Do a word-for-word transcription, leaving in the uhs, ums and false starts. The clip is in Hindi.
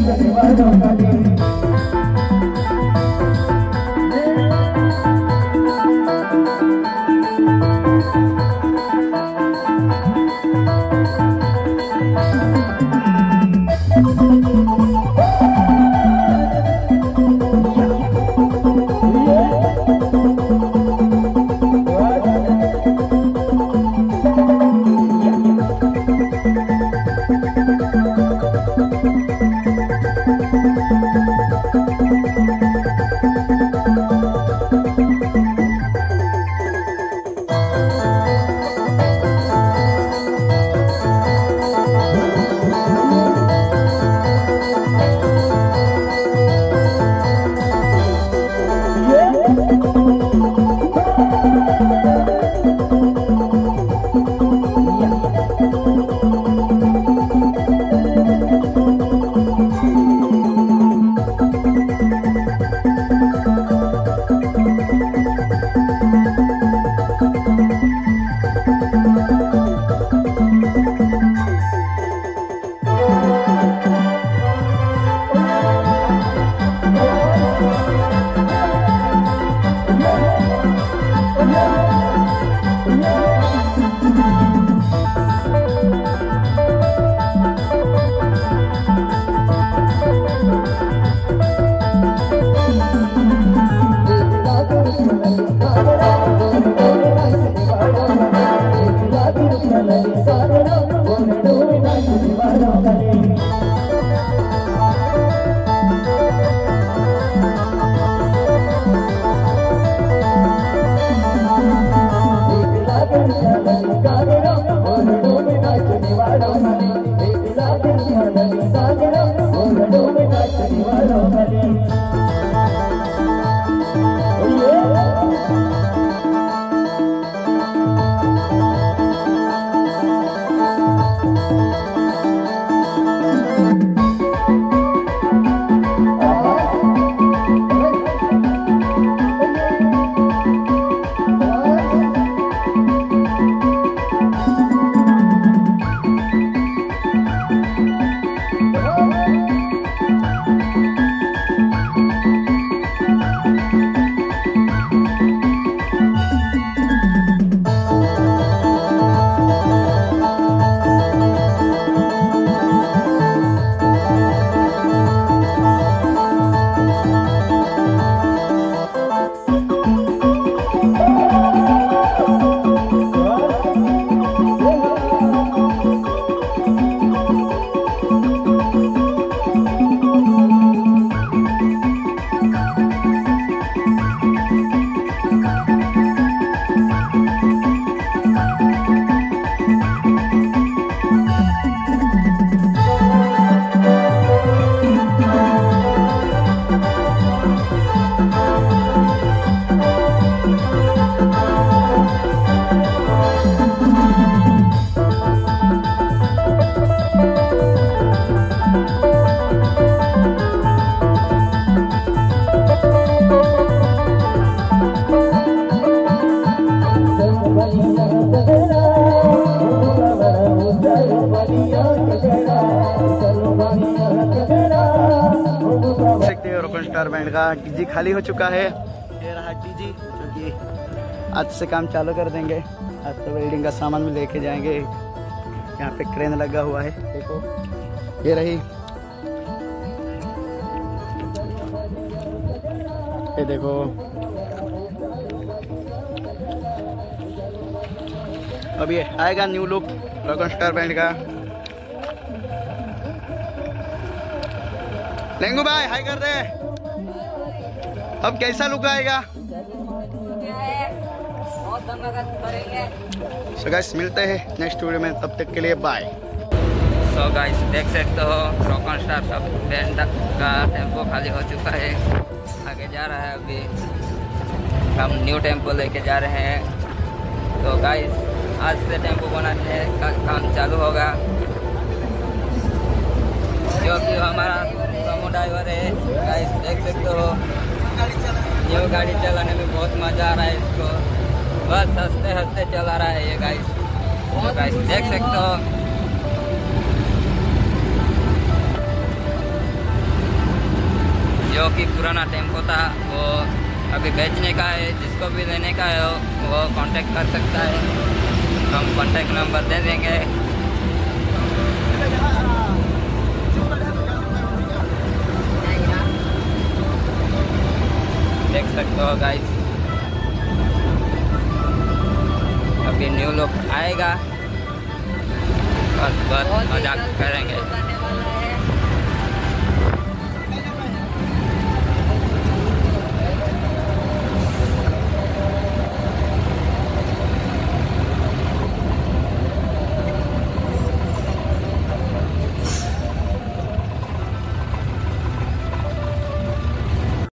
स्टार बैंड का डीजी खाली हो चुका है। ये रहा डीजी जो कि आज से काम चालू कर देंगे। आज तो वेल्डिंग का सामान भी लेके जाएंगे। यहाँ पे क्रेन लगा हुआ है, देखो ये रही, ये देखो अब ये आएगा new look rock star band का। लेंगू भाई हाई कर दे। अब कैसा लुक आएगा? सो गाइस मिलते हैं नेक्स्ट वीडियो में, तब तक के लिए बाय। सो गाइस देख सकते हो रॉक स्टार का बैंड का टेम्पो खाली हो चुका है, आगे जा रहा है। अभी हम न्यू टेम्पो लेके जा रहे हैं। तो गाइस आज से टेम्पो बनाने का काम चालू होगा, क्योंकि हमारा समूह ड्राइवर है। गाइस देख सकते हो न्यू गाड़ी चलाने में बहुत मज़ा आ रहा है इसको, बस हंसते हंसते चला रहा है ये गाइस। तो गाइस देख सकते हो जो कि पुराना टेम्पो था वो अभी बेचने का है। जिसको भी लेने का है वो कांटेक्ट कर सकता है, हम कांटेक्ट नंबर दे देंगे। देख सकते हो गाइस, अभी न्यू लुक आएगा और बहुत मजाक करेंगे।